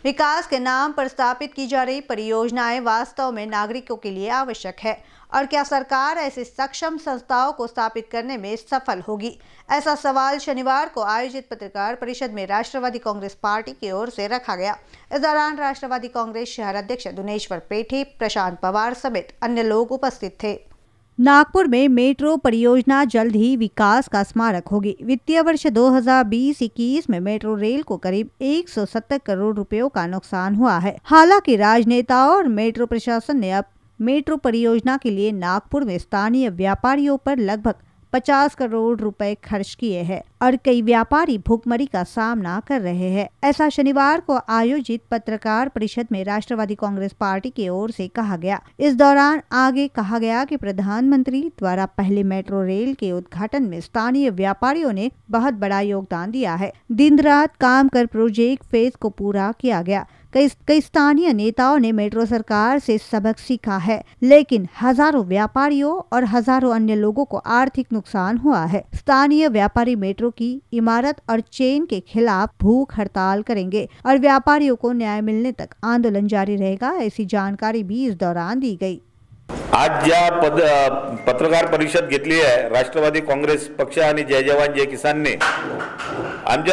विकास के नाम पर स्थापित की जा रही परियोजनाएं वास्तव में नागरिकों के लिए आवश्यक है और क्या सरकार ऐसे सक्षम संस्थाओं को स्थापित करने में सफल होगी? ऐसा सवाल शनिवार को आयोजित पत्रकार परिषद में राष्ट्रवादी कांग्रेस पार्टी की ओर से रखा गया। इस दौरान राष्ट्रवादी कांग्रेस शहर अध्यक्ष दुनेश्वर पेठे, प्रशांत पवार समेत अन्य लोग उपस्थित थे। नागपुर में मेट्रो परियोजना जल्द ही विकास का स्मारक होगी। वित्तीय वर्ष 2020-21 में मेट्रो रेल को करीब 170 करोड़ रुपयों का नुकसान हुआ है। हालांकि राजनेताओं और मेट्रो प्रशासन ने अब मेट्रो परियोजना के लिए नागपुर में स्थानीय व्यापारियों पर लगभग 50 करोड़ रुपए खर्च किए हैं और कई व्यापारी भूखमरी का सामना कर रहे हैं। ऐसा शनिवार को आयोजित पत्रकार परिषद में राष्ट्रवादी कांग्रेस पार्टी की ओर से कहा गया। इस दौरान आगे कहा गया कि प्रधानमंत्री द्वारा पहले मेट्रो रेल के उद्घाटन में स्थानीय व्यापारियों ने बहुत बड़ा योगदान दिया है। दिन रात काम कर प्रोजेक्ट फेज को पूरा किया गया। कई स्थानीय नेताओं ने मेट्रो सरकार से सबक सीखा है, लेकिन हजारों व्यापारियों और हजारों अन्य लोगों को आर्थिक नुकसान हुआ है। स्थानीय व्यापारी मेट्रो की इमारत और चेन के खिलाफ भूख हड़ताल करेंगे और व्यापारियों को न्याय मिलने तक आंदोलन जारी रहेगा। ऐसी जानकारी भी इस दौरान दी गई। आज ज्या पत्रकार परिषद घेतली आहे राष्ट्रवादी काँग्रेस पक्ष आणि जय जवान जय किसान ने आमच्या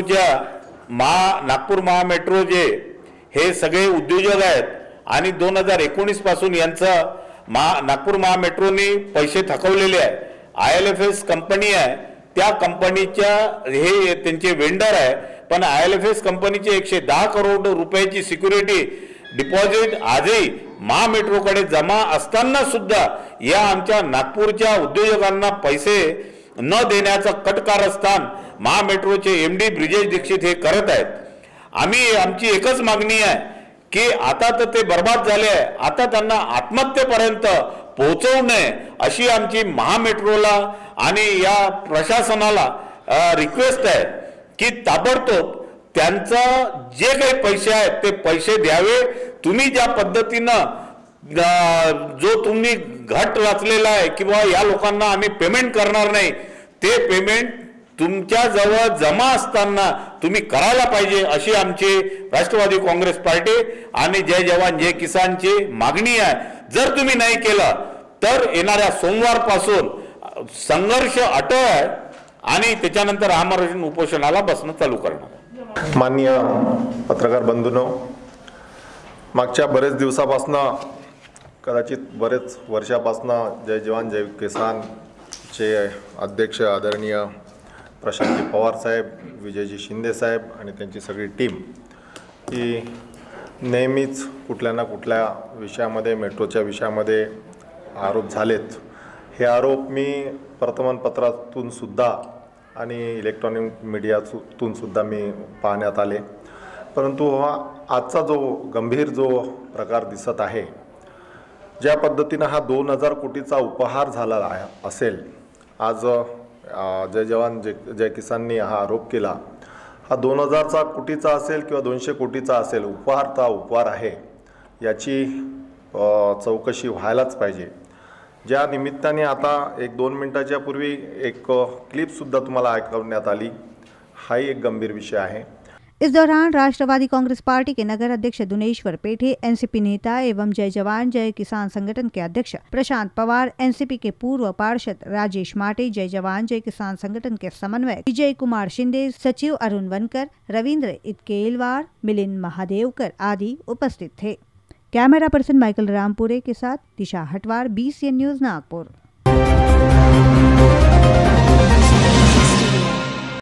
नागपूर महामेट्रो जे हे सगळे उद्योजक आहेत आणि 2019 पासून यांचा नागपूर महामेट्रोने पैसे थकवलेले आहे। ILFS कंपनी आहे, त्या कंपनीच्या हे त्यांचे वेंडर आहे, पण ILFS कंपनीचे 110 करोड रुपयाची सिक्युरिटी डिपॉझिट आजही महामेट्रोकडे जमा असताना सुद्धा या आमच्या नागपूरच्या उद्योजकांना पैसे न देण्याचा कटकारस्थान महामेट्रोचे MD ब्रिजेश दीक्षित हे करत आहेत। आमची एकच मागणी आहे की आता तर ते बर्बाद झाले आहे, आता त्यांना आत्महत्येपर्यंत पोहोचवू नये अशी आमची महामेट्रोला आणि या प्रशासनाला रिक्वेस्ट आहे की ताबडतोब त्यांचा जे काही पैसे आहेत ते पैसे द्यावे। तुम्ही ज्या पद्धतीने जो तुम्ही घट रचलेला आहे किंवा या लोकांना आम्ही पेमेंट करणार नाही, ते पेमेंट तुमच्या जवळ जमा असताना तुम्ही करायला पाहिजे अशी आमची राष्ट्रवादी काँग्रेस पार्टी आणि जय जवान जय किसानची मागणी आहे। जर तुम्ही नाही केलं तर येणाऱ्या सोमवार पासून संघर्ष अटळ आहे आणि त्याच्यानंतर आमरण उपोषणाला बसणं चालू करणार। माननीय पत्रकार बंधूंनो, मागच्या बरेच दिवसापासून कदाचित बरेच वर्षापासून जय जवान जय किसान चे अध्यक्ष आदरणीय प्रशांतजी पवार साहेब, विजयजी शिंदे साहेब आणि त्यांची सगळी टीम ही नेहमीच कुठल्या ना कुठल्या विषयामध्ये मेट्रोच्या विषयामध्ये आरोप झालेत। हे आरोप मी वर्तमानपत्रातून सुद्धा आणि इलेक्ट्रॉनिक मीडियातून सुद्धा मी पाहण्यात आले, परंतु आजचा जो गंभीर जो प्रकार दिसत आहे, ज्या पद्धतीने हा 2000 कोटीचा उपहार झाला असेल, आज जय जवान जय किसाननी हा आरोप केला, हा 2000 कोटीचा असेल किंवा 200 कोटीचा असेल, उपहार आहे, याची चौकशी व्हायलाच पाहिजे। ज्या निमित्ताने आता 1-2 मिनिटाच्या पूर्वी एक क्लिप सुद्धा तुम्हाला ऐकवण्यात आली, हाही एक गंभीर विषय आहे। इस दौरान राष्ट्रवादी कांग्रेस पार्टी के नगर अध्यक्ष दुनेश्वर पेठे, NCP नेता एवं जय जवान जय किसान संगठन के अध्यक्ष प्रशांत पवार, NCP के पूर्व पार्षद राजेश माटे, जय जवान जय किसान संगठन के समन्वयक विजय कुमार शिंदे, सचिव अरुण वनकर, रविंद्र इतकेलवार, मिलिंद महादेवकर आदि उपस्थित थे। कैमरा पर्सन माइकल रामपुरे के साथ दिशा हटवार, BCN न्यूज नागपुर।